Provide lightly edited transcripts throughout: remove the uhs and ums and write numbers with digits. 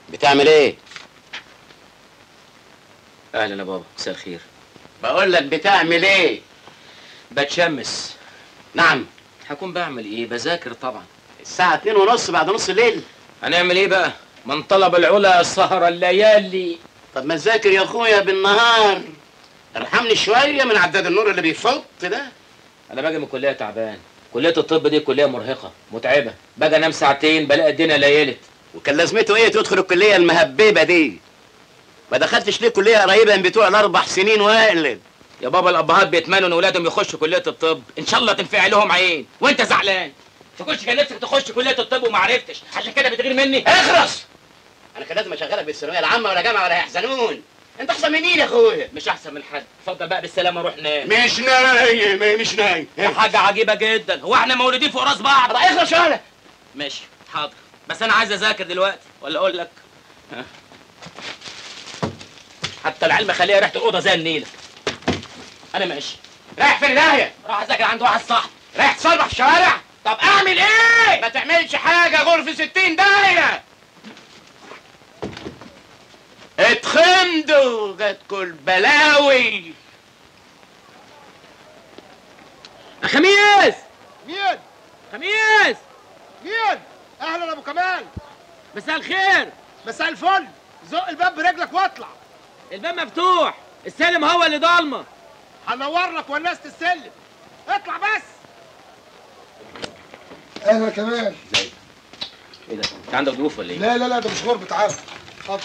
بتعمل ايه؟ اهلا يا بابا، مساء الخير. بقول لك بتعمل ايه؟ بتشمس. نعم. هكون بعمل ايه؟ بذاكر طبعا. الساعة 2:30 بعد نص الليل. هنعمل ايه بقى؟ من طلب العلا سهر الليالي. طب ما تذاكر يا اخويا بالنهار. ارحمني شوية من عداد النور اللي بيفط ده. انا باجي من الكلية تعبان. كلية الطب دي كلية مرهقة متعبة، باجي انام ساعتين بلاقي الدنيا ليلت. وكان لازمته ايه تدخل الكلية المهببة دي؟ ما دخلتش ليه كلية قريبة من بتوع ال4 سنين واقلب؟ يا بابا الابهات بيتمنوا ان اولادهم يخشوا كلية الطب، ان شاء الله تنفع لهم عين، وانت زعلان. تخش كان نفسك تخش كلية الطب وما عرفتش، عشان كده بتغير مني؟ اخرس! انا كان لازم اشغلك بالثانوية العامة ولا جامعة ولا يحزنون. انت احسن من مين يا اخويا؟ مش احسن من حد، اتفضل بقى بالسلامة روح نام. مش نايم مش نايم. حاجة عجيبة جدا، هو احنا مولودين فوق راس بعض؟ اخرس شغلك. ماشي حاضر، بس انا عايز اذاكر دلوقتي ولا اقول لك؟ حتى العلم خليها ريحه الاوضه زي النيله. انا ماشي. رايح فين داهية؟ راح اذاكر عند واحد صاحبي. رايح تصرف في الشوارع؟ طب اعمل ايه؟ ما تعملش حاجة، غرفة 60 داهية. اتخمدوا جاتكوا البلاوي. خميس. مين؟ خميس. مين؟ اهلا ابو كمال. مساء الخير. مساء الفل. زق الباب برجلك واطلع. الباب مفتوح، السلم هو اللي ضلمه. هنور لك ونست السلم. اطلع بس. اهلا يا كمال. ايه ده؟ انت عندك ضيوف ولا ايه؟ لا لا لا، ده مش غربة عام. اتفضل.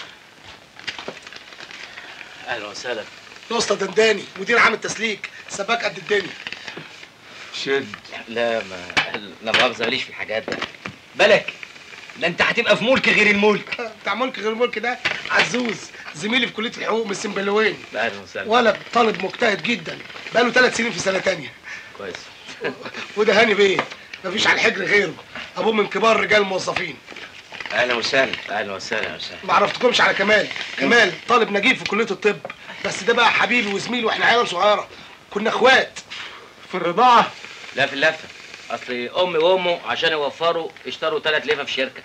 اهلا وسهلا. الاسطى دنداني، مدير عام التسليك، سباك قد الدنيا. شد. لا لا مؤاخذه ماليش في الحاجات ده. بالك ده انت هتبقى في ملك غير الملك. بتاع ملك غير ملك ده عزوز، زميلي في كليه الحقوق من السنبلاوين. اهلا وسهلا. ولد طالب مجتهد جدا، بقاله 3 سنين في سنه تانية. كويس. وده هاني بيه، مفيش على الحجر غيره، ابوه من كبار رجال الموظفين. اهلا وسهلا. اهلا وسهلا يا وسهلا. ما عرفتكمش على كمال. كمال طالب نجيب في كليه الطب، بس ده بقى حبيبي وزميلي واحنا عيال صغيره، كنا اخوات. في الرضاعة؟ لا في اللفه، اصل امي وامه عشان يوفروا اشتروا 3 لفه في شركه.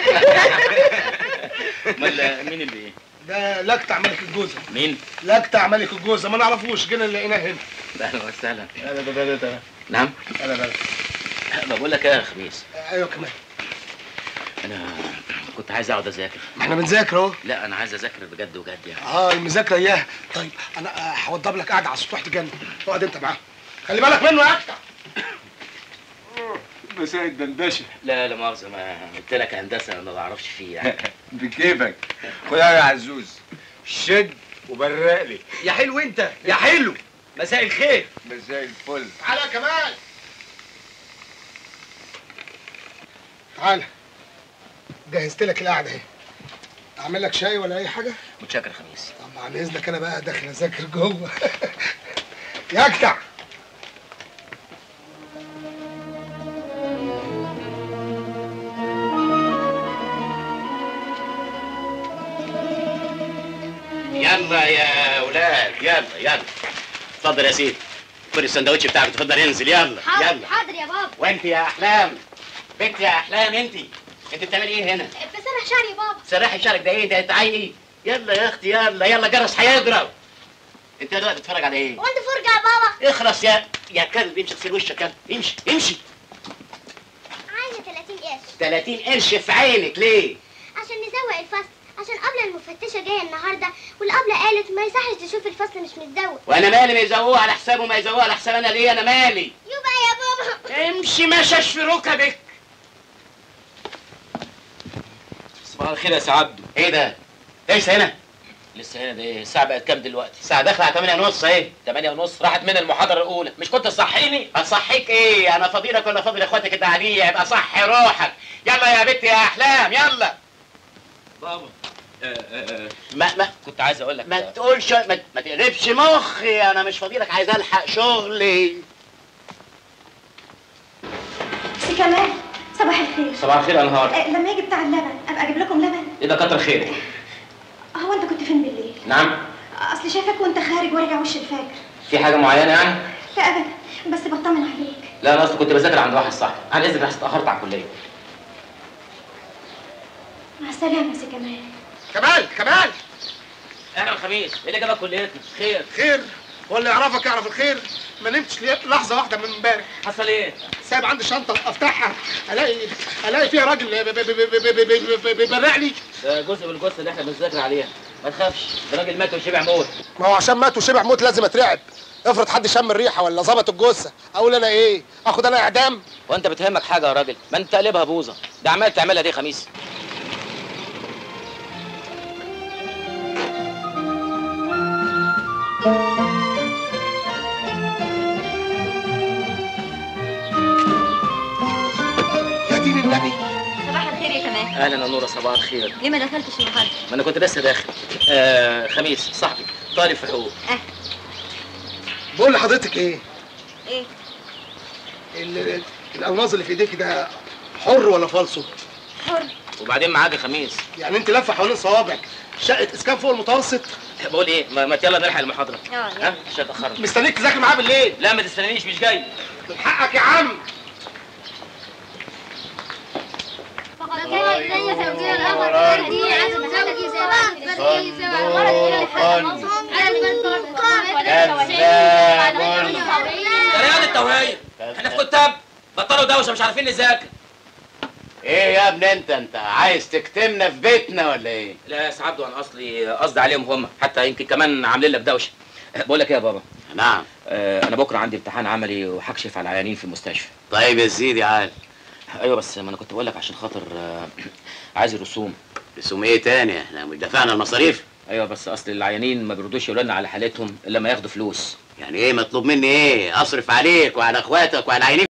امال مين اللي ايه؟ ده لكتع ملك الجوزه. مين؟ لكتع ملك الجوزه، ما نعرفوش، جينا لقيناه هنا. اهلا وسهلا. لا نعم؟ لا بقول لك ايه يا خميس؟ ايوه كمال. انا كنت عايز اقعد اذاكر. ما احنا بنذاكر اهو. لا انا عايز اذاكر بجد وجد يعني. المذاكره اياها. طيب انا هوضب لك قاعده على السطوح تجنن، اقعد انت معاه، خلي بالك منه يا اكتع. مساء الدندشة. لا لا مؤاخذه، ما قلت لك هندسه انا ما بعرفش فيه يعني. بكيفك. خدها يا عزوز، شد وبرق لي. يا حلو انت يا حلو. مساء الخير. مساء الفل. تعالى يا كمال. تعالى، جهزت لك القعده اهي. اعمل لك شاي ولا اي حاجه؟ متشكر خميس. طب عن اذنك انا بقى داخل اذاكر جوه. يا اكتع. يلا يا اولاد، يلا اتفضل يا سيدي، خد السندوتش بتاعك اتفضل انزل. يلا حاضر حاضر يا بابا. وانت يا احلام، بنت يا احلام، انت بتعملي ايه هنا؟ بسرح شعري يا بابا. سرحي شعرك ده ايه؟ ده تعيقي. يلا يا اختي يلا جرس هيضرب. انت دلوقتي بتتفرج على ايه؟ وانت فرجة يا بابا. اخرس يا كلب، امشي اغسل وشك، يلا امشي. عايزة 30 قرش. 30 قرش في عينك ليه؟ عشان نزوق الفصل، عشان قبل المفتشة جاية النهاردة، والقبلة قالت ما يصحش تشوف الفصل مش متزوق. وانا مالي ما يزوقوه على حسابه ما يزوقوه على حساب انا ليه؟ انا مالي. يبقى يا بابا امشي مشش في ركبك. صباح الخير يا سعد. ايه ده؟ لسه هنا؟ لسه هنا؟ ده ايه؟ الساعه بقت كام دلوقتي؟ الساعة داخلة على 8:30 اهي. 8:30 راحت من المحاضره الاولى، مش كنت تصحيني؟ اصحيك ايه؟ انا فضيلك ولا فضيل اخواتك الدعالية؟ يبقى صحي روحك. يلا يا بنت يا احلام يلا. بابا ما كنت عايز اقول لك ما تقولش، ما تقلبش مخي، انا مش فضيلك، عايز الحق شغلي. سي كمال، صباح الخير. صباح الخير يا انهار. لما يجي بتاع اللبن ابقى اجيب لكم لبن. ايه ده؟ كتر خيرك. هو انت كنت فين بالليل؟ نعم؟ اصل شايفك وانت خارج وارجع وش الفجر. في حاجه معينه يعني؟ لا ابدا، بس بطمن عليك. لا انا اصلا كنت بذاكر عند واحد صاحبي، عن اذنك بس اتاخرت على الكليه. مع السلامة يا سي كمال. كمال كمال. احنا الخميس، ايه اللي جابك كليتنا؟ خير. خير؟ واللي يعرفك يعرف الخير. ما نمتش لحظه واحده من امبارح. حصل ايه؟ سايب عندي شنطه افتحها الاقي فيها راجل بيبرق لي. ده جزء من الجثه اللي احنا بنذاكر عليها. ما تخافش، ده راجل مات وشبع موت. ما هو عشان مات وشبع موت لازم اترعب. افرض حد شم الريحه ولا ظبط الجثه، اقول انا ايه؟ اخد انا اعدام؟ وانت بتهمك حاجه يا راجل؟ ما انت قلبها بوظه، ده عمال تعملها دي خميس. يا دين النبي. صباح الخير يا كمال. اهلا يا نوره، صباح الخير. ليه ما دخلتش النهارده؟ ما انا كنت لسه داخل. خميس صاحبي طالب في حقوق. بقول لحضرتك ايه؟ ايه؟ الالماظ اللي في ايديك ده حر ولا فالصو؟ حر. وبعدين معاك يا خميس. يعني انت لفه حوالين صوابعك شقه اسكان فوق المتوسط؟ بقول ايه؟ ما يلا نلحق المحاضره. يلا. مش هتاخرنا. مستنيك تذاكر معاه بالليل. لا ما تستنانيش، مش جاي. من حقك يا عم. رياض التوهية، احنا في كتاب بطلوا دوشه مش عارفين نذاكر. ايه يا ابني انت عايز تكتمنا في بيتنا ولا ايه؟ لا يا سعادة، انا اصلي قصدي عليهم هم، حتى يمكن كمان عاملين لك دوشه. بقول لك ايه يا بابا؟ نعم. انا بكره عندي امتحان عملي وهكشف على العيانين في المستشفى. طيب يا سيدي عال. ايوه بس ما انا كنت بقول لك عشان خاطر عايز الرسوم. رسوم ايه تاني؟ احنا مش دفعنا المصاريف. ايوه بس اصل العيانين ما بيردوش يقولوا لنا على حالتهم الا لما ياخدوا فلوس. يعني ايه مطلوب مني ايه؟ اصرف عليك وعلى اخواتك وعلى عينيك